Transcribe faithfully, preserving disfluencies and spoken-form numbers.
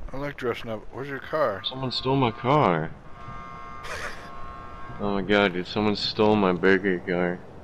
I like dressing up. Where's your car? Someone stole my car. Oh my god, dude, someone stole my burger car.